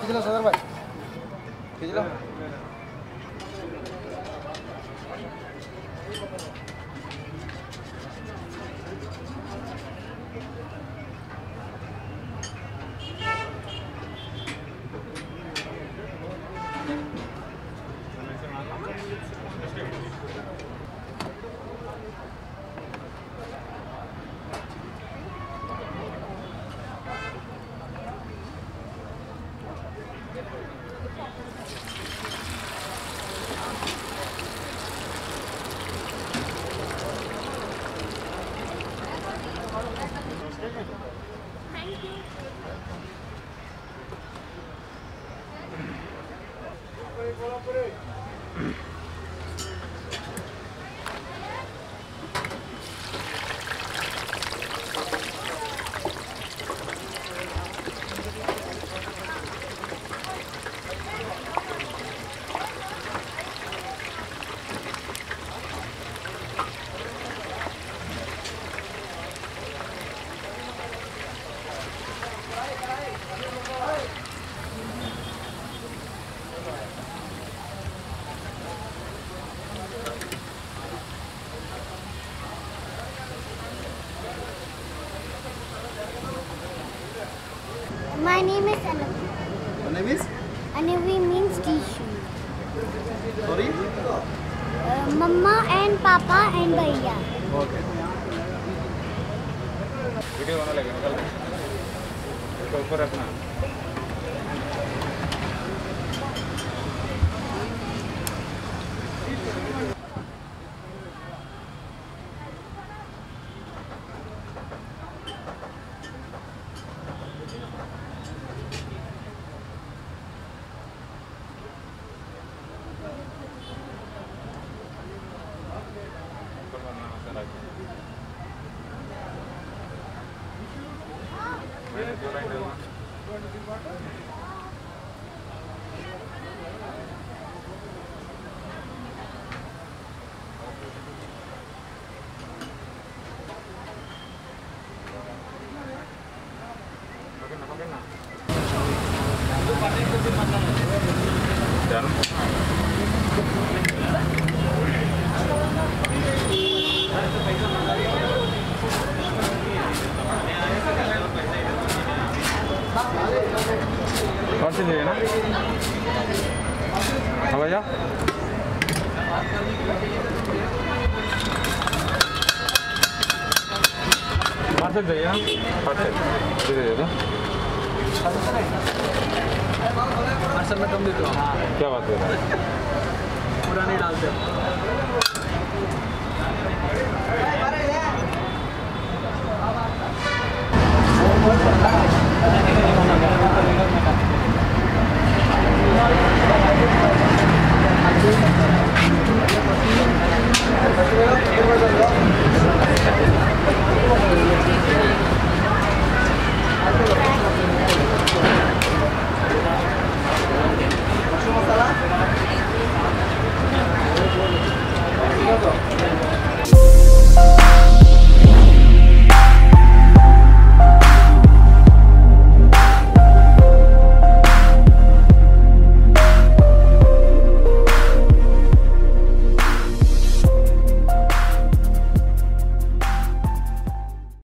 खींच लो सदर भाई, खींच लो। My name is Anavi. Your name is? Anavi means tissue. Sorry? Mama and Papa and Bhaiya. Okay. Video बना लेगा निकाल इसको ऊपर रखना कौन सी चाहिए ना हाँ भैया पार्सल चाहिए ना पार्सल दे दो पार्सल में कम देते हो? क्या बात कर रहे हैं पूरा नहीं डालते। Thank you.